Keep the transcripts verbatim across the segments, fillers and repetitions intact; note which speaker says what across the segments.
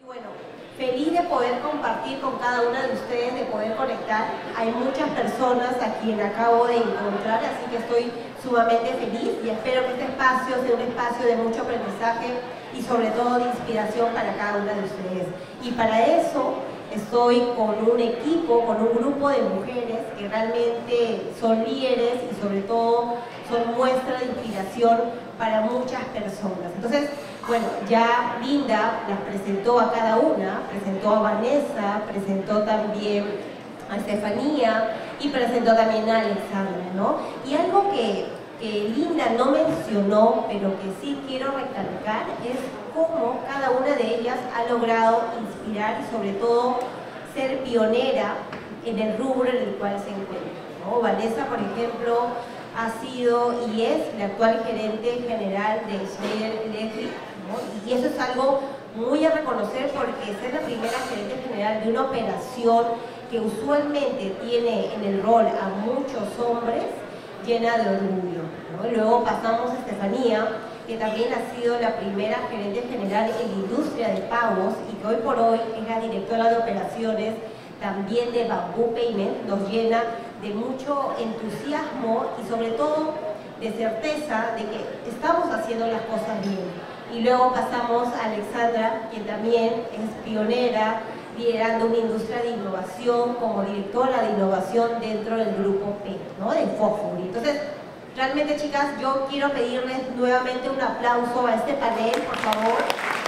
Speaker 1: Bueno, feliz de poder compartir con cada una de ustedes, de poder conectar. Hay muchas personas a quien acabo de encontrar, así que estoy sumamente feliz y espero que este espacio sea un espacio de mucho aprendizaje y sobre todo de inspiración para cada una de ustedes. Y para eso estoy con un equipo, con un grupo de mujeres que realmente son líderes y sobre todo son muestra de inspiración para muchas personas. Entonces, bueno, ya Linda las presentó a cada una, presentó a Vanessa, presentó también a Estefanía y presentó también a Alexandra, ¿no? Y algo que, que Linda no mencionó, pero que sí quiero recalcar, es cómo cada una de ellas ha logrado inspirar y sobre todo ser pionera en el rubro en el cual se encuentra, ¿no? Vanessa, por ejemplo, ha sido y es la actual gerente general de Schneider Electric, ¿no? Y eso es algo muy a reconocer porque ser la primera gerente general de una operación que usualmente tiene en el rol a muchos hombres, llena de orgullo, ¿no? Luego pasamos a Estefanía, que también ha sido la primera gerente general en la industria de pagos y que hoy por hoy es la directora de operaciones también de Bamboo Payment, nos llena de mucho entusiasmo y sobre todo de certeza de que estamos haciendo las cosas bien. Y luego pasamos a Alexandra, quien también es pionera, liderando una industria de innovación como directora de innovación dentro del grupo P, ¿no? De Fósforo. Entonces, realmente, chicas, yo quiero pedirles nuevamente un aplauso a este panel, por favor.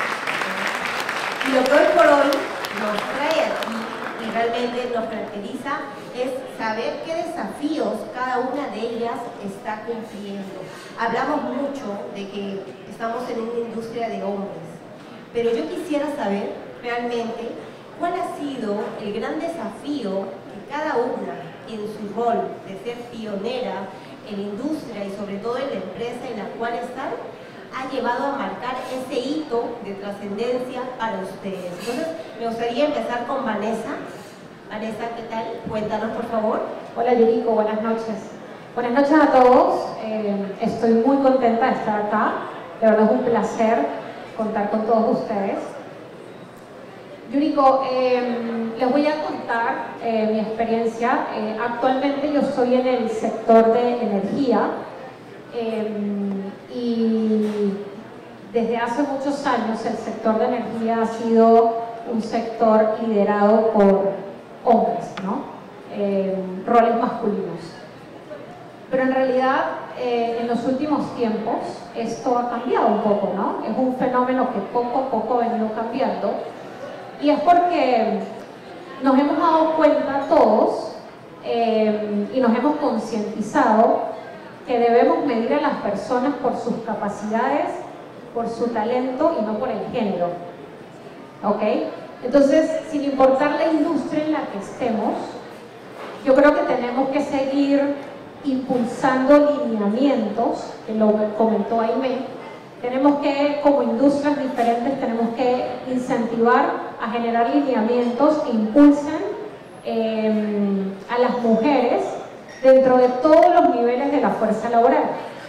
Speaker 1: Y lo que hoy por hoy nos trae aquí y realmente nos caracteriza es saber qué desafíos cada una de ellas está cumpliendo. Hablamos mucho de que estamos en una industria de hombres, pero yo quisiera saber realmente cuál ha sido el gran desafío que cada una en su rol de ser pionera en la industria y sobre todo en la empresa en la cual están, ha llevado a marcar ese hito de trascendencia para ustedes. Entonces, me gustaría empezar con Vanessa. Vanessa, ¿qué tal? Cuéntanos, por favor.
Speaker 2: Hola, Yuriko, buenas noches. Buenas noches a todos. Eh, estoy muy contenta de estar acá. De verdad es un placer contar con todos ustedes. Yuriko, eh, les voy a contar eh, mi experiencia. Eh, actualmente yo estoy en el sector de energía eh, y desde hace muchos años el sector de energía ha sido un sector liderado por hombres, ¿no? Eh, roles masculinos. Pero en realidad eh, en los últimos tiempos esto ha cambiado un poco, ¿no? Es un fenómeno que poco a poco ha venido cambiando. Y es porque nos hemos dado cuenta todos eh, y nos hemos concientizado que debemos medir a las personas por sus capacidades, por su talento y no por el género. ¿Ok? Entonces, sin importar la industria en la que estemos, yo creo que tenemos que seguir impulsando lineamientos, que lo comentó Aimé. Tenemos que, como industrias diferentes, tenemos que incentivar a generar lineamientos que impulsen eh, a las mujeres dentro de todos los niveles de la fuerza laboral.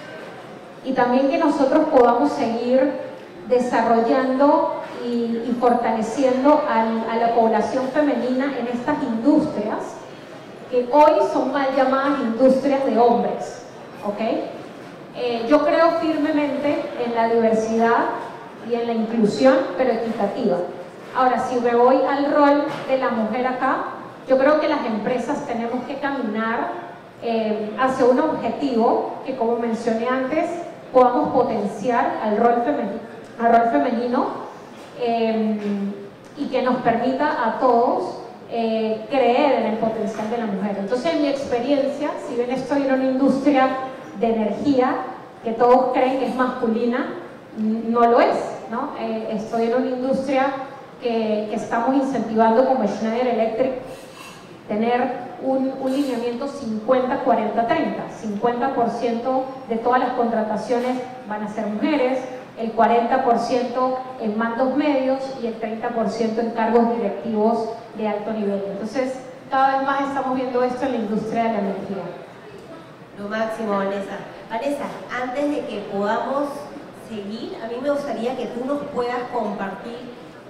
Speaker 2: Y también que nosotros podamos seguir desarrollando y, y fortaleciendo al, a la población femenina en estas industrias que hoy son mal llamadas industrias de hombres, ¿ok? Eh, yo creo firmemente en la diversidad y en la inclusión, pero equitativa. Ahora, si me voy al rol de la mujer acá, yo creo que las empresas tenemos que caminar eh, hacia un objetivo que, como mencioné antes, podamos potenciar al rol femenino, al rol femenino eh, y que nos permita a todos eh, creer en el potencial de la mujer. Entonces, en mi experiencia, si bien estoy en una industria de energía que todos creen que es masculina, no lo es, ¿no? Eh, estoy en una industria que, que estamos incentivando como Schneider Electric tener un, un lineamiento cincuenta cuarenta treinta. cincuenta por ciento de todas las contrataciones van a ser mujeres, el cuarenta por ciento en mandos medios y el treinta por ciento en cargos directivos de alto nivel. Entonces, cada vez más estamos viendo esto en la industria de la energía.
Speaker 1: Lo máximo, Vanessa. Vanessa, antes de que podamos seguir, a mí me gustaría que tú nos puedas compartir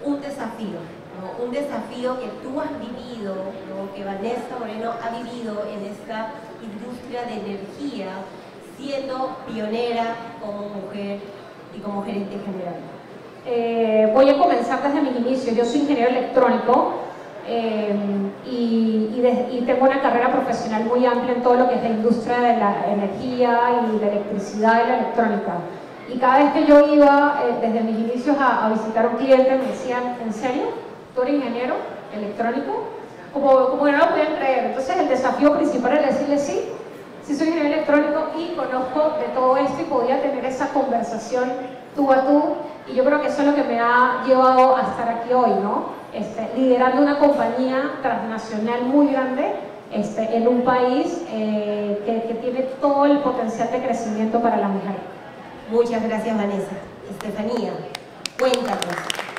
Speaker 1: un desafío, ¿no? Un desafío que tú has vivido, ¿no? Que Vanessa Moreno ha vivido en esta industria de energía, siendo pionera como mujer y como gerente general.
Speaker 2: Eh, voy a comenzar desde mis inicios. Yo soy ingeniero electrónico eh, y, y, de, y tengo una carrera profesional muy amplia en todo lo que es la industria de la energía y la electricidad y la electrónica. Y cada vez que yo iba eh, desde mis inicios a, a visitar a un cliente me decían, ¿en serio? ¿Tú eres ingeniero electrónico? Como, como que no lo podían creer. Entonces el desafío principal era decirle sí, sí soy ingeniero electrónico y conozco de todo esto y podía tener esa conversación tú a tú. Y yo creo que eso es lo que me ha llevado a estar aquí hoy, ¿no? Este, liderando una compañía transnacional muy grande este, en un país eh, que, que tiene todo el potencial de crecimiento para la mujer.
Speaker 1: Muchas gracias, Vanessa. Estefanía, cuéntanos.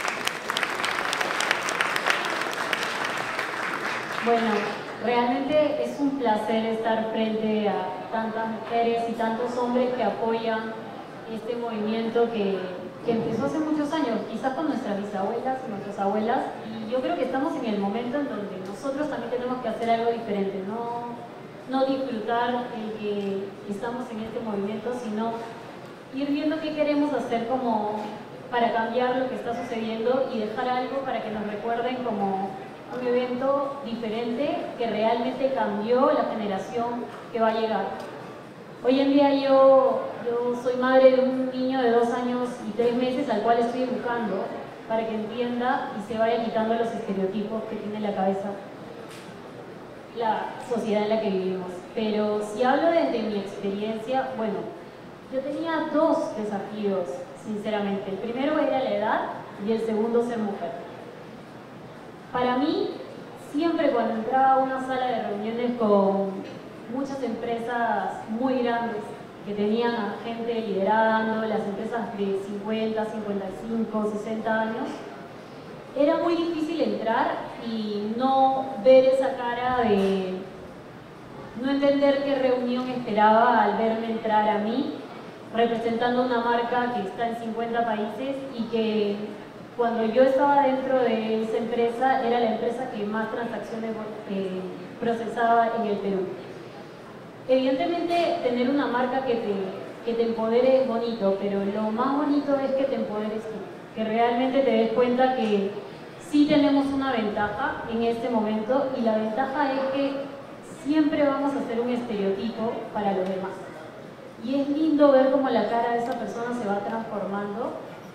Speaker 3: Bueno, realmente es un placer estar frente a tantas mujeres y tantos hombres que apoyan este movimiento que, que empezó hace muchos años, quizás con nuestras bisabuelas y nuestras abuelas, y yo creo que estamos en el momento en donde nosotros también tenemos que hacer algo diferente, no, no disfrutar el que estamos en este movimiento, sino ir viendo qué queremos hacer como para cambiar lo que está sucediendo y dejar algo para que nos recuerden como un evento diferente que realmente cambió la generación que va a llegar. Hoy en día yo, yo soy madre de un niño de dos años y tres meses al cual estoy educando para que entienda y se vaya quitando los estereotipos que tiene en la cabeza la sociedad en la que vivimos. Pero si hablo desde mi experiencia, bueno, yo tenía dos desafíos, sinceramente. El primero era la edad y el segundo ser mujer. Para mí, siempre cuando entraba a una sala de reuniones con muchas empresas muy grandes que tenían a gente liderando, las empresas de cincuenta, cincuenta y cinco, sesenta años, era muy difícil entrar y no ver esa cara de no entender qué reunión esperaba al verme entrar a mí, representando una marca que está en cincuenta países y que cuando yo estaba dentro de esa empresa era la empresa que más transacciones eh, procesaba en el Perú. Evidentemente tener una marca que te, que te empodere es bonito, pero lo más bonito es que te empoderes tú, que realmente te des cuenta que sí tenemos una ventaja en este momento y la ventaja es que siempre vamos a ser un estereotipo para los demás. Y es lindo ver cómo la cara de esa persona se va transformando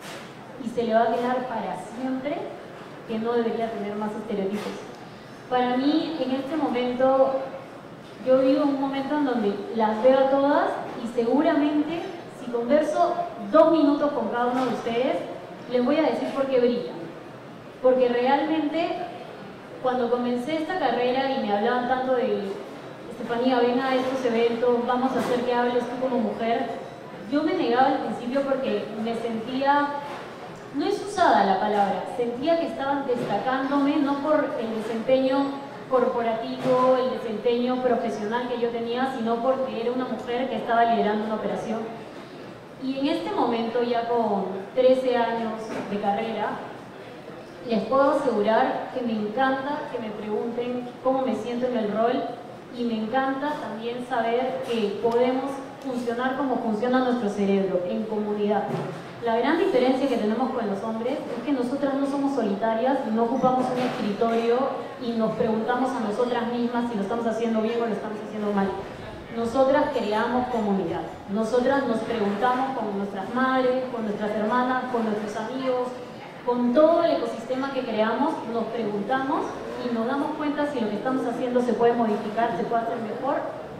Speaker 3: y se le va a quedar para siempre que no debería tener más estereotipos. Para mí, en este momento, yo vivo un momento en donde las veo a todas y seguramente, si converso dos minutos con cada uno de ustedes, les voy a decir por qué brillan. Porque realmente, cuando comencé esta carrera y me hablaban tanto de Estefanía, ven a estos eventos, vamos a hacer que hables tú como mujer, yo me negaba al principio porque me sentía, no es usada la palabra, sentía que estaban destacándome no por el desempeño corporativo, el desempeño profesional que yo tenía, sino porque era una mujer que estaba liderando una operación. Y en este momento, ya con trece años de carrera, les puedo asegurar que me encanta que me pregunten cómo me siento en el rol y me encanta también saber que podemos funcionar como funciona nuestro cerebro, en comunidad. La gran diferencia que tenemos con los hombres es que nosotras no somos solitarias, no ocupamos un escritorio y nos preguntamos a nosotras mismas si lo estamos haciendo bien o lo estamos haciendo mal. Nosotras creamos comunidad, nosotras nos preguntamos con nuestras madres, con nuestras hermanas, con nuestros amigos, con todo el ecosistema que creamos, nos preguntamos y nos damos cuenta si lo que estamos haciendo se puede modificar, se puede hacer mejor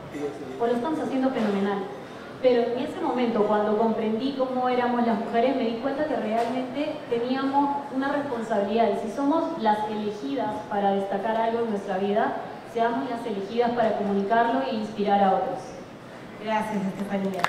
Speaker 3: o lo estamos haciendo fenomenal. Pero en ese momento, cuando comprendí cómo éramos las mujeres, me di cuenta que realmente teníamos una responsabilidad y si somos las elegidas para destacar algo en nuestra vida, seamos las elegidas para comunicarlo e inspirar a otros.
Speaker 1: Gracias, Estefanía.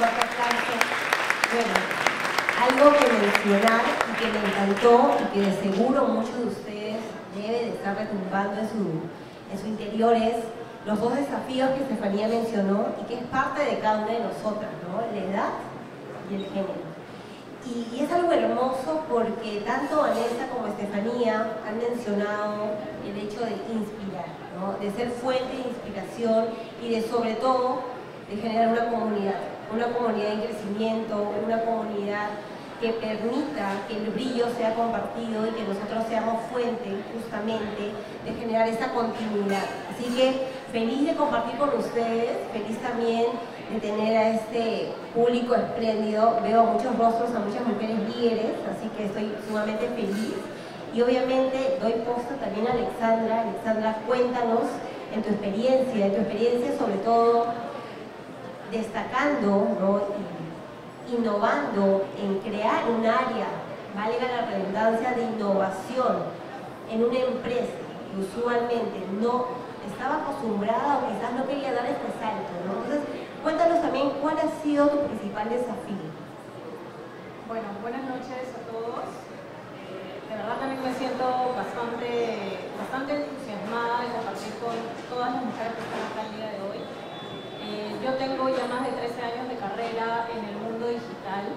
Speaker 1: Bueno, algo que mencionar y que me encantó y que de seguro muchos de ustedes deben de estar retumbando en su, en su interior es los dos desafíos que Estefanía mencionó y que es parte de cada una de nosotras, ¿no? La edad y el género. Y, y es algo hermoso porque tanto Vanessa como Estefanía han mencionado el hecho de inspirar, ¿no? De ser fuente de inspiración y de, sobre todo, de generar una comunidad, una comunidad en crecimiento, una comunidad que permita que el brillo sea compartido y que nosotros seamos fuente justamente de generar esa continuidad. Así que feliz de compartir con ustedes, feliz también de tener a este público espléndido. Veo a muchos rostros, a muchas mujeres líderes, así que estoy sumamente feliz. Y obviamente doy posta también a Alexandra. Alexandra, cuéntanos en tu experiencia, en tu experiencia sobre todo destacando, ¿no? Y innovando en crear un área, valga la redundancia, de innovación en una empresa que usualmente no estaba acostumbrada o quizás no quería dar este salto, ¿no? Entonces, cuéntanos también cuál ha sido tu principal desafío.
Speaker 4: Bueno, buenas noches a todos. De verdad también me siento bastante, bastante entusiasmada de compartir con todas las mujeres que están acá el día de hoy. Eh, yo tengo ya más de trece años de carrera en el mundo digital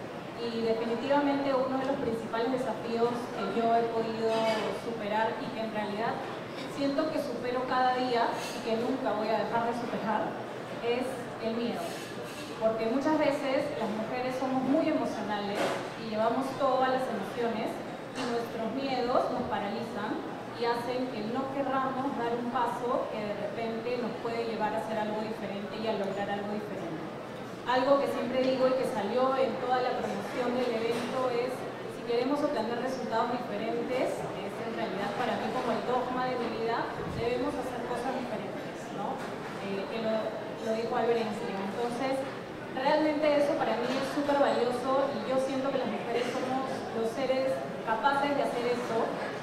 Speaker 4: y definitivamente uno de los principales desafíos que yo he podido superar y que en realidad siento que supero cada día y que nunca voy a dejar de superar es el miedo. Porque muchas veces las mujeres somos muy emocionales y llevamos todas las emociones y nuestros miedos nos paralizan y hacen que no querramos dar un paso que de repente nos puede llevar a hacer algo diferente y a lograr algo diferente. Algo que siempre digo y que salió en toda la promoción del evento es, si queremos obtener resultados diferentes, es en realidad para mí como el dogma de mi vida, debemos hacer cosas diferentes, ¿no? Eh, que lo, lo dijo Albert Einstein. Entonces, realmente eso para mí es súper valioso y yo siento que las mujeres somos los seres capaces de hacer eso,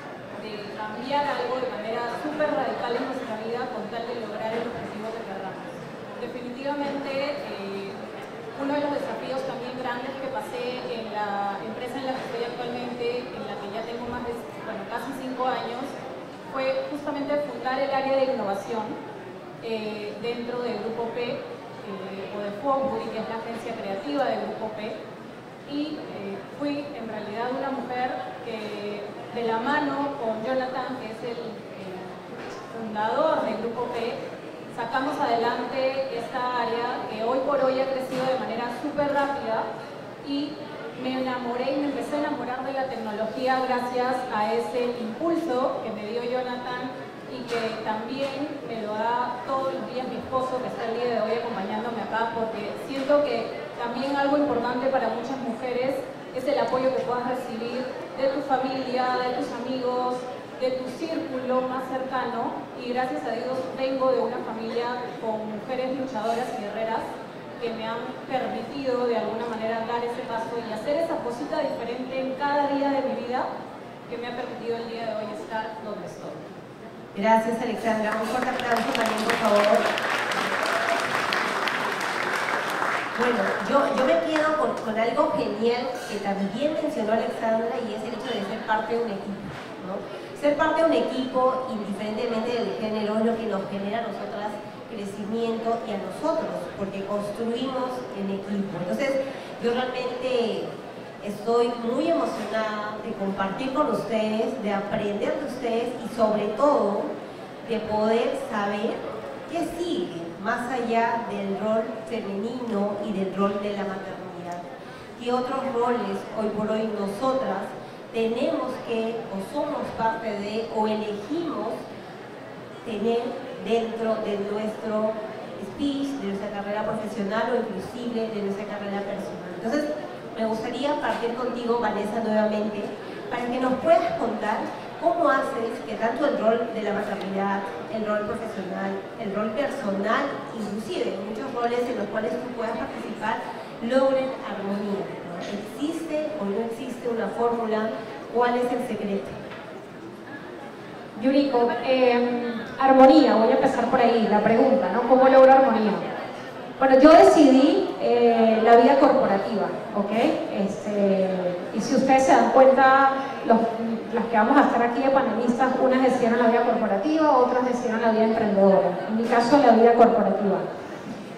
Speaker 4: de cambiar algo de manera súper radical en nuestra vida con tal de lograr el objetivo que queramos. Definitivamente, eh, uno de los desafíos también grandes que pasé en la empresa en la que estoy actualmente, en la que ya tengo más de, bueno, casi cinco años, fue justamente fundar el área de innovación eh, dentro del Grupo P, eh, o de Fombury, que es la agencia creativa del Grupo P, y eh, fui en realidad una mujer que de la mano con Jonathan, que es el, el fundador del Grupo P, sacamos adelante esta área que hoy por hoy ha crecido de manera súper rápida y me enamoré y me empecé a enamorar de la tecnología gracias a ese impulso que me dio Jonathan y que también me lo da todos los días mi esposo, que está el día de hoy acompañándome acá, porque siento que también algo importante para muchas mujeres es el apoyo que puedas recibir de tu familia, de tus amigos, de tu círculo más cercano, y gracias a Dios vengo de una familia con mujeres luchadoras y guerreras que me han permitido de alguna manera dar ese paso y hacer esa cosita diferente en cada día de mi vida que me ha permitido el día de hoy estar donde estoy.
Speaker 1: Gracias, Alexandra. Un fuerte aplauso también, por favor. Bueno, yo, yo me quedo con, con algo genial que también mencionó Alexandra y es el hecho de ser parte de un equipo, ¿no? Ser parte de un equipo, indiferentemente del género, es lo que nos genera a nosotras crecimiento y a nosotros, porque construimos en equipo. Entonces, yo realmente estoy muy emocionada de compartir con ustedes, de aprender de ustedes y sobre todo de poder saber qué sigue más allá del rol femenino y del rol de la maternidad. ¿Qué otros roles hoy por hoy nosotras tenemos que o somos parte de o elegimos tener dentro de nuestro speech, de nuestra carrera profesional o inclusive de nuestra carrera personal? Entonces, me gustaría partir contigo, Vanessa, nuevamente, para que nos puedas contar cómo haces que tanto el rol de la maternidad, el rol profesional, el rol personal, inclusive muchos roles en los cuales tú puedas participar, logren armonía, ¿no? ¿Existe o no existe una fórmula? ¿Cuál es el secreto?
Speaker 2: Yuriko, eh, armonía, voy a empezar por ahí, la pregunta, ¿no? ¿Cómo logro armonía? Bueno, yo decidí eh, la vida corporativa, ¿ok? Este, y si ustedes se dan cuenta, los, las que vamos a estar aquí de panelistas, unas decidieron la vida corporativa, otras decidieron la vida emprendedora. En mi caso, la vida corporativa.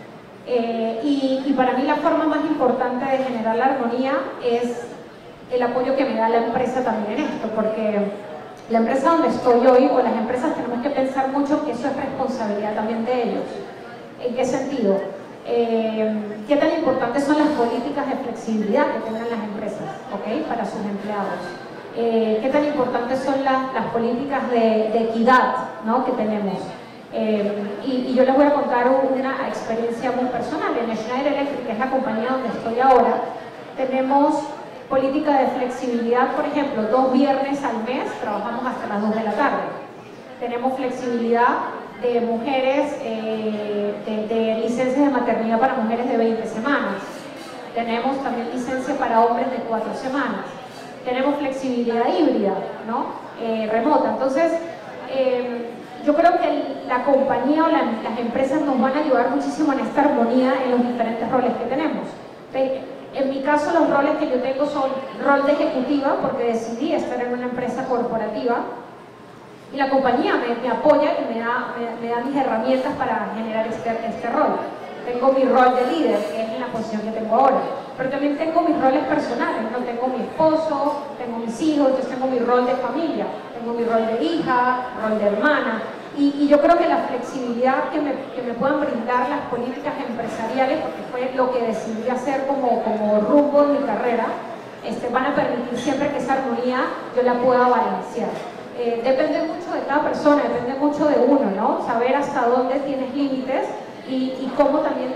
Speaker 2: Eh, y, y para mí la forma más importante de generar la armonía es el apoyo que me da la empresa también en esto, porque la empresa donde estoy hoy, o las empresas, tenemos que pensar mucho que eso es responsabilidad también de ellos. ¿En qué sentido? Eh, ¿Qué tan importantes son las políticas de flexibilidad que tengan las empresas, ¿okay? Para sus empleados? Eh, ¿Qué tan importantes son la, las políticas de, de equidad, ¿no? que tenemos? Eh, y, y yo les voy a contar una experiencia muy personal. En Schneider Electric, que es la compañía donde estoy ahora, tenemos política de flexibilidad. Por ejemplo, dos viernes al mes trabajamos hasta las dos de la tarde. Tenemos flexibilidad de mujeres, eh, de, de licencias de maternidad para mujeres de veinte semanas. Tenemos también licencia para hombres de cuatro semanas. Tenemos flexibilidad híbrida, ¿no? Eh, remota. Entonces, eh, yo creo que la compañía o la, las empresas nos van a ayudar muchísimo en esta armonía en los diferentes roles que tenemos. En mi caso, los roles que yo tengo son rol de ejecutiva, porque decidí estar en una empresa corporativa, y la compañía me, me apoya y me da, me, me da mis herramientas para generar este, este rol. Tengo mi rol de líder, que es la posición que tengo ahora, pero también tengo mis roles personales, ¿no? Tengo mi esposo, tengo mis hijos, entonces tengo mi rol de familia, tengo mi rol de hija, rol de hermana, y, y yo creo que la flexibilidad que me, que me puedan brindar las políticas empresariales, porque fue lo que decidí hacer como, como rumbo en mi carrera, este, van a permitir siempre que esa armonía yo la pueda balancear. Eh, depende mucho de cada persona, depende mucho de uno, ¿no? Saber hasta dónde tienes límites y, y cómo también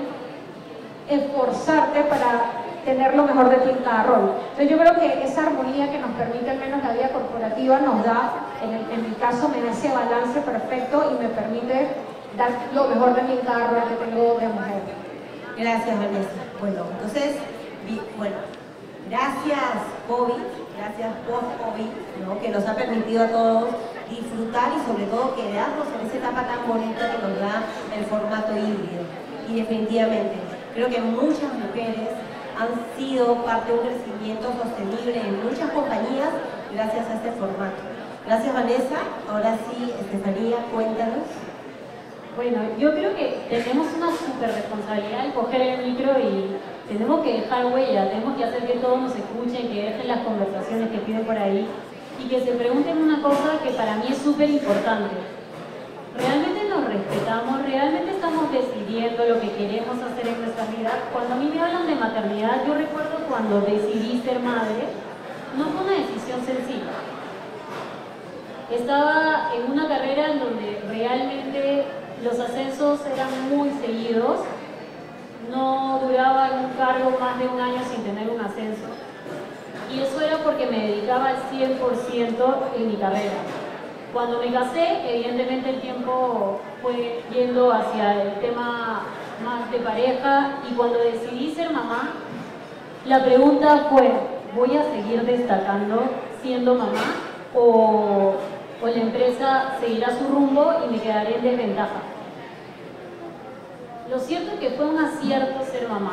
Speaker 2: esforzarte para tener lo mejor de ti en cada rol. Entonces yo creo que esa armonía que nos permite al menos la vida corporativa nos da, en, el, en mi caso, me da ese balance perfecto y me permite dar lo mejor de mí en cada rol que tengo de mujer.
Speaker 1: Gracias, Vanessa. Bueno, entonces, bueno, gracias COVID, gracias post-COVID, ¿no? Que nos ha permitido a todos disfrutar y sobre todo quedarnos en esa etapa tan bonita que nos da el formato híbrido. Y definitivamente, creo que muchas mujeres han sido parte de un crecimiento sostenible en muchas compañías gracias a este formato. Gracias, Vanessa. Ahora sí, Estefanía, cuéntanos.
Speaker 3: Bueno, yo creo que tenemos una súper responsabilidad al coger el micro y tenemos que dejar huella, tenemos que hacer que todos nos escuchen, que dejen las conversaciones que piden por ahí y que se pregunten una cosa que para mí es súper importante. ¿Realmente nos respetamos? ¿Realmente estamos decidiendo lo que queremos hacer en nuestras vidas? Cuando a mí me hablan de maternidad, yo recuerdo cuando decidí ser madre, no fue una decisión sencilla. Estaba en una carrera en donde realmente los ascensos eran muy seguidos, no duraba en un cargo más de un año sin tener un ascenso. Y eso era porque me dedicaba al cien por ciento en mi carrera. Cuando me casé, evidentemente el tiempo fue yendo hacia el tema más de pareja, y cuando decidí ser mamá, la pregunta fue, ¿voy a seguir destacando siendo mamá o, o la empresa seguirá su rumbo y me quedaré en desventaja? Lo cierto es que fue un acierto ser mamá.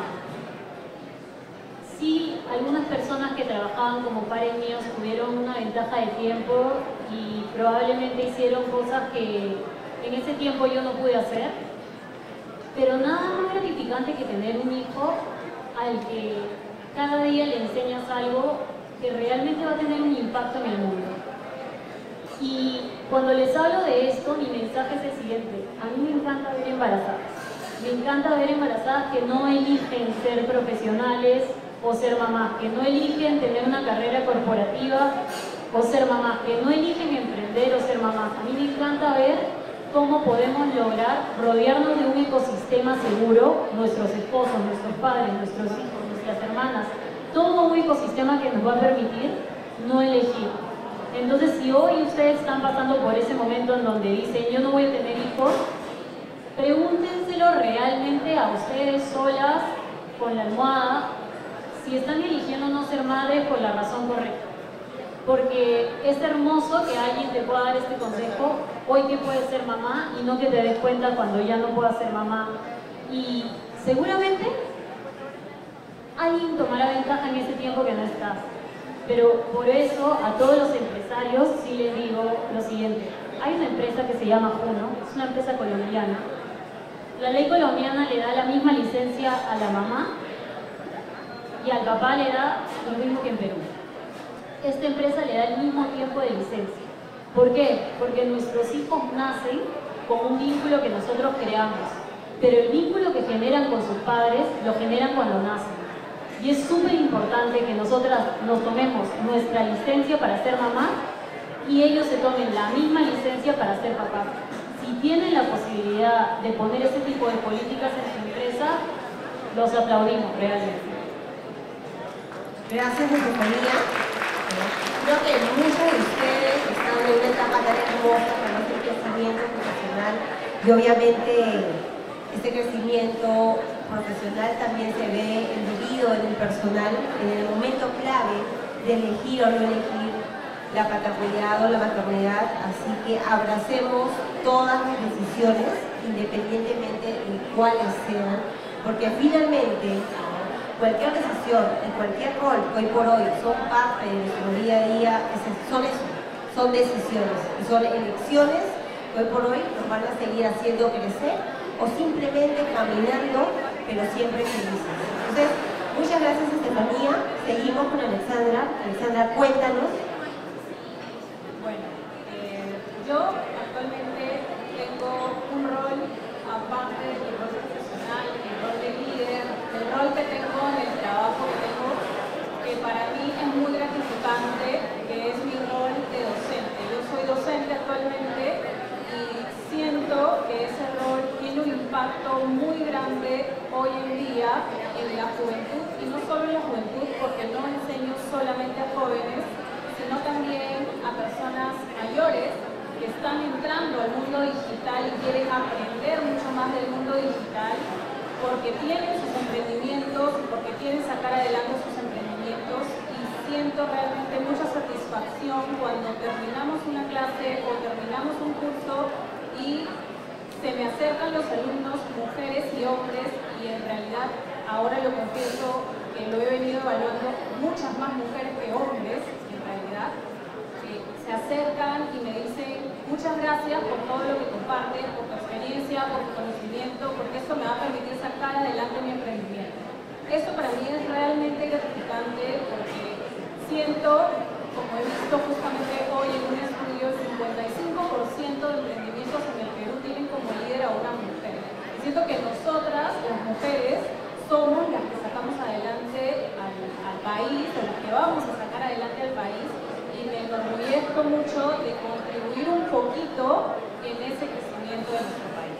Speaker 3: Sí, algunas personas que trabajaban como pares míos tuvieron una ventaja de tiempo y probablemente hicieron cosas que en ese tiempo yo no pude hacer, pero nada más gratificante que tener un hijo al que cada día le enseñas algo que realmente va a tener un impacto en el mundo. Y cuando les hablo de esto, mi mensaje es el siguiente: a mí me encanta ver embarazadas, me encanta ver embarazadas que no eligen ser profesionales o ser mamás, que no eligen tener una carrera corporativa o ser mamás, que no eligen emprender o ser mamás. A mí me encanta ver cómo podemos lograr rodearnos de un ecosistema seguro, nuestros esposos, nuestros padres, nuestros hijos, nuestras hermanas, todo un ecosistema que nos va a permitir no elegir. Entonces, si hoy ustedes están pasando por ese momento en donde dicen yo no voy a tener hijos, pregúntenselo realmente a ustedes solas, con la almohada, si están eligiendo no ser madres por la razón correcta. Porque es hermoso que alguien te pueda dar este consejo hoy que puedes ser mamá y no que te des cuenta cuando ya no puedas ser mamá. Y seguramente alguien tomará ventaja en ese tiempo que no estás. Pero por eso a todos los empresarios sí les digo lo siguiente. Hay una empresa que se llama Juno, es una empresa colombiana, La ley colombiana le da la misma licencia a la mamá y al papá le da lo mismo que en Perú. Esta empresa le da el mismo tiempo de licencia. ¿Por qué? Porque nuestros hijos nacen con un vínculo que nosotros creamos, pero el vínculo que generan con sus padres lo generan cuando nacen. Y es súper importante que nosotras nos tomemos nuestra licencia para ser mamá y ellos se tomen la misma licencia para ser papá. Si tienen la posibilidad de poner ese tipo de políticas en su empresa, los aplaudimos realmente.
Speaker 1: Gracias, Estefanía. Creo que muchos de ustedes están en una etapa tan hermosa para nuestro crecimiento profesional y obviamente este crecimiento profesional también se ve embebido en el personal, en el momento clave de elegir o no elegir la paternidad o la maternidad, así que abracemos todas las decisiones independientemente de cuáles sean, porque finalmente cualquier decisión y cualquier rol que hoy por hoy son parte de nuestro día a día, son eso, son decisiones y son elecciones que hoy por hoy nos van a seguir haciendo crecer o simplemente caminando, pero siempre felices. Entonces, muchas gracias, Estefanía. Seguimos con Alexandra. Alexandra, cuéntanos.
Speaker 4: Bueno, eh, yo actualmente tengo un rol, aparte de mi rol profesional, mi rol de líder, el rol que tengo en el trabajo que tengo, que para mí es muy gratificante, que es mi rol de docente. Yo soy docente actualmente y siento que ese rol tiene un impacto muy grande hoy en día en la juventud, y no solo en la juventud, porque no enseño solamente a jóvenes, sino también a personas mayores que están entrando al mundo digital y quieren aprender mucho más del mundo digital, porque tienen sus emprendimientos, porque quieren sacar adelante sus emprendimientos, y siento realmente mucha satisfacción cuando terminamos una clase o terminamos un curso y se me acercan los alumnos, mujeres y hombres, y en realidad ahora lo confieso que lo he venido evaluando, muchas más mujeres que hombres en realidad, que se acercan y me dicen muchas gracias por todo lo que compartes, por tu experiencia, por tu conocimiento, porque esto me va a permitir sacar adelante mi emprendimiento. Eso para mí es realmente gratificante, porque siento, como he visto justamente hoy en un estudio, el cincuenta y cinco por ciento de emprendimientos en el Perú tienen como líder a una mujer. Y siento que nosotras, las mujeres, somos las que sacamos adelante al, al país, o las que vamos a sacar adelante al país, y me enorgullezco mucho de contribuir un poquito en ese crecimiento de nuestro país.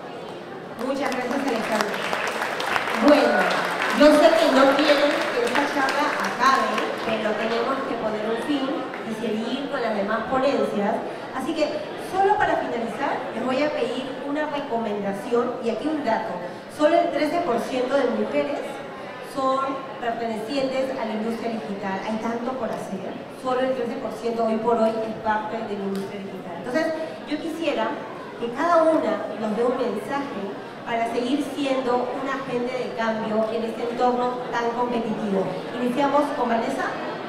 Speaker 1: Muchas gracias, Alejandra. Bueno, yo sé que no quieren que esta charla acabe, pero tenemos que poner un fin y seguir con las demás ponencias. Así que, solo para finalizar, les voy a pedir una recomendación, y aquí un dato. Solo el trece por ciento de mujeres son pertenecientes a la industria digital. Hay tanto por hacer. Solo el trece por ciento hoy por hoy es parte de la industria digital. Entonces, yo quisiera que cada una nos dé un mensaje para seguir siendo un agente de cambio en este entorno tan competitivo. Iniciamos con Vanessa.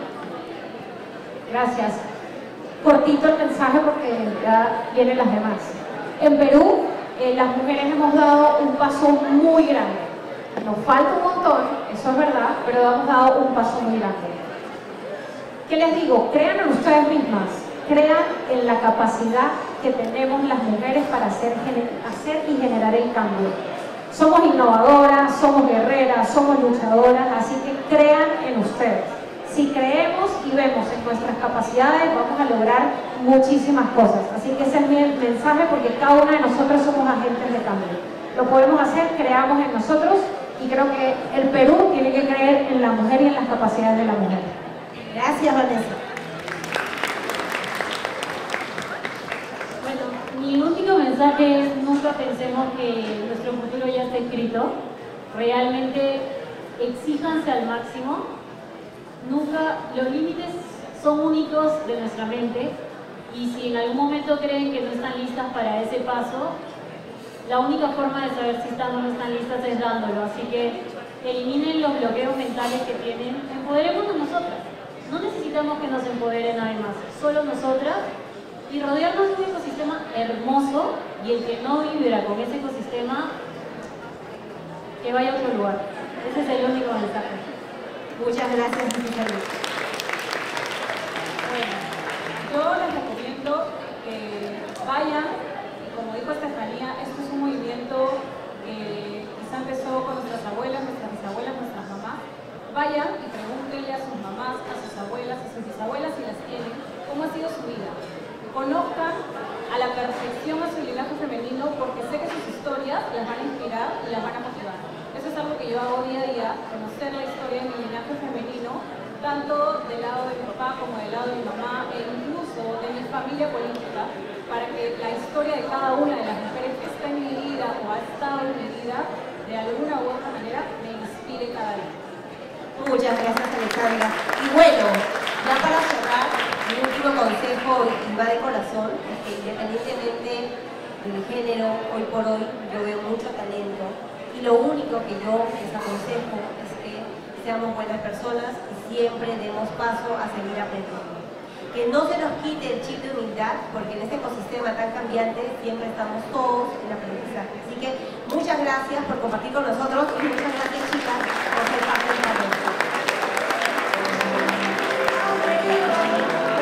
Speaker 2: Gracias. Cortito el mensaje porque ya vienen las demás. En Perú, eh, las mujeres hemos dado un paso muy grande. Nos falta un montón, eso es verdad, pero hemos dado un paso muy grande. ¿Qué les digo? Crean en ustedes mismas, crean en la capacidad que tenemos las mujeres para hacer, hacer y generar el cambio. Somos innovadoras, somos guerreras, somos luchadoras, así que crean en ustedes. Si creemos y vemos en nuestras capacidades, vamos a lograr muchísimas cosas. Así que ese es mi mensaje, porque cada una de nosotros somos agentes de cambio. Lo podemos hacer, creamos en nosotros, y creo que el Perú tiene que creer en la mujer y en las capacidades de la mujer.
Speaker 1: Gracias, Vanessa.
Speaker 3: Bueno, mi último mensaje es: nunca pensemos que nuestro futuro ya está escrito. Realmente exíjanse al máximo. Nunca, los límites son únicos de nuestra mente, y si en algún momento creen que no están listas para ese paso, la única forma de saber si están o no están listas es dándolo. Así que eliminen los bloqueos mentales que tienen, empoderémonos nosotras. No necesitamos que nos empodere nadie más, solo nosotras, y rodearnos de un ecosistema hermoso, y el que no vibra con ese ecosistema que vaya a otro lugar. Ese es el único mensaje.
Speaker 1: Muchas gracias, Isabel.
Speaker 4: Bueno, yo les recomiendo que vayan, y como dijo Estefanía, esto es un movimiento que quizá empezó con nuestras abuelas, nuestras bisabuelas, nuestras mamás. Vayan y pregúntenle a sus mamás, a sus abuelas, a sus bisabuelas si las tienen, cómo ha sido su vida. Conozcan a la perfección a su linaje femenino, porque sé que sus historias las van a inspirar y las van a motivar. Eso es algo que yo hago día a día, conocer la historia de mi linaje femenino, tanto del lado de mi papá como del lado de mi mamá, e incluso de mi familia política, para que la historia de cada una de las mujeres que está en mi vida o ha estado en mi vida, de alguna u otra manera, me inspire cada día.
Speaker 1: Muchas gracias, Alejandra. Y bueno, ya para cerrar, mi último consejo, y va de corazón, es que independientemente del género, hoy por hoy yo veo mucho talento, y lo único que yo les aconsejo es que seamos buenas personas y siempre demos paso a seguir aprendiendo. Que no se nos quite el chip de humildad, porque en este ecosistema tan cambiante siempre estamos todos en aprendizaje. Así que muchas gracias por compartir con nosotros y muchas gracias